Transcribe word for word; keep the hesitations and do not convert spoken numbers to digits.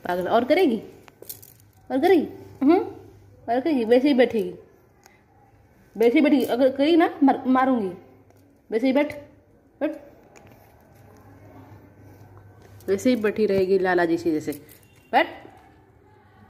पागल। और करेगी, और करेगी, हम्म और करेगी, वैसे ही बैठेगी, वैसे ही बैठेगी। अगर करी ना मार, मारूंगी। वैसे ही बैठ, बैठ, वैसे ही बैठी रहेगी लाला जी सी जैसे। बैठ।